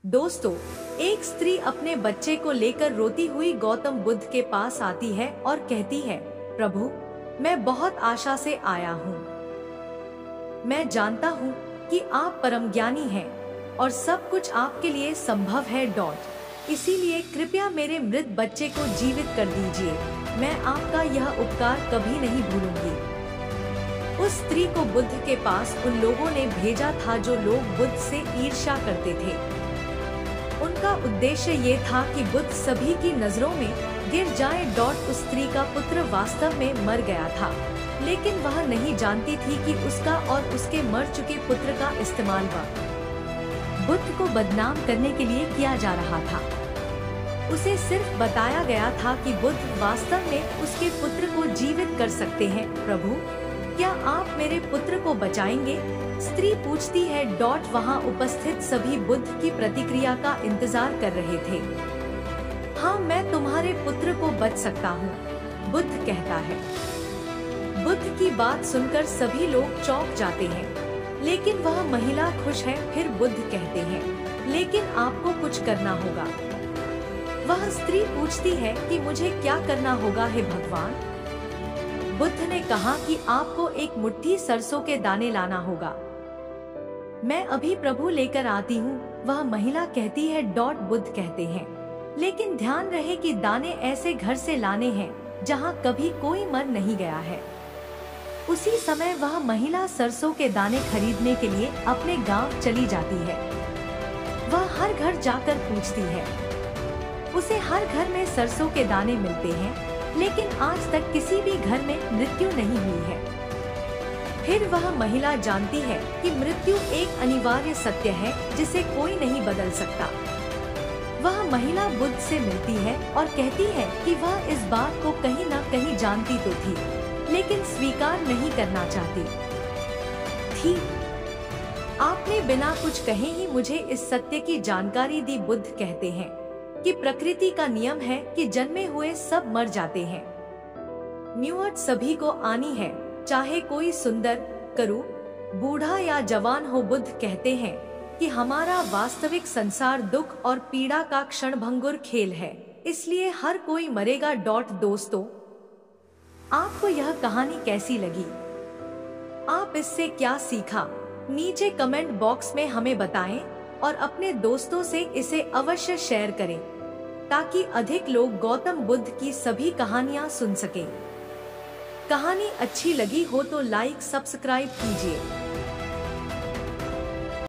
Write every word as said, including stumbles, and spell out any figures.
दोस्तों, एक स्त्री अपने बच्चे को लेकर रोती हुई गौतम बुद्ध के पास आती है और कहती है, प्रभु, मैं बहुत आशा से आया हूँ। मैं जानता हूँ कि आप परम ज्ञानी हैं और सब कुछ आपके लिए संभव है डॉट इसीलिए कृपया मेरे मृत बच्चे को जीवित कर दीजिए। मैं आपका यह उपकार कभी नहीं भूलूंगी। उस स्त्री को बुद्ध के पास उन लोगों ने भेजा था जो लोग बुद्ध से ईर्ष्या करते थे। उनका उद्देश्य ये था कि बुद्ध सभी की नजरों में गिर जाए डॉट उस स्त्री का पुत्र वास्तव में मर गया था, लेकिन वह नहीं जानती थी कि उसका और उसके मर चुके पुत्र का इस्तेमाल बुद्ध को बदनाम करने के लिए किया जा रहा था। उसे सिर्फ बताया गया था कि बुद्ध वास्तव में उसके पुत्र को जीवित कर सकते हैं। प्रभु, क्या आप मेरे पुत्र को बचाएंगे? स्त्री पूछती है डॉट वहाँ उपस्थित सभी बुद्ध की प्रतिक्रिया का इंतजार कर रहे थे। हाँ, मैं तुम्हारे पुत्र को बच सकता हूँ, बुद्ध कहता है। बुद्ध की बात सुनकर सभी लोग चौंक जाते हैं, लेकिन वह महिला खुश है। फिर बुद्ध कहते हैं, लेकिन आपको कुछ करना होगा। वह स्त्री पूछती है कि मुझे क्या करना होगा हे भगवान? बुद्ध ने कहा कि आपको एक मुट्ठी सरसों के दाने लाना होगा। मैं अभी प्रभु लेकर आती हूँ, वह महिला कहती है डॉट बुद्ध कहते हैं, लेकिन ध्यान रहे कि दाने ऐसे घर से लाने हैं जहाँ कभी कोई मर नहीं गया है। उसी समय वह महिला सरसों के दाने खरीदने के लिए अपने गांव चली जाती है। वह हर घर जाकर पूछती है। उसे हर घर में सरसों के दाने मिलते हैं, लेकिन आज तक किसी भी घर में मृत्यु नहीं हुई है। फिर वह महिला जानती है कि मृत्यु एक अनिवार्य सत्य है जिसे कोई नहीं बदल सकता। वह महिला बुद्ध से मिलती है और कहती है कि वह इस बात को कहीं न कहीं जानती तो थी, लेकिन स्वीकार नहीं करना चाहती थी। आपने बिना कुछ कहे ही मुझे इस सत्य की जानकारी दी। बुद्ध कहते हैं कि प्रकृति का नियम है कि जन्मे हुए सब मर जाते हैं। न्यूअर्थ सभी को आनी है, चाहे कोई सुंदर, करू, बूढ़ा या जवान हो। बुद्ध कहते हैं कि हमारा वास्तविक संसार दुख और पीड़ा का क्षणभंगुर खेल है, इसलिए हर कोई मरेगा डॉट दोस्तों, आपको यह कहानी कैसी लगी? आप इससे क्या सीखा? नीचे कमेंट बॉक्स में हमें बताएं और अपने दोस्तों से इसे अवश्य शेयर करें ताकि अधिक लोग गौतम बुद्ध की सभी कहानियां सुन सकें। कहानी अच्छी लगी हो तो लाइक सब्सक्राइब कीजिए।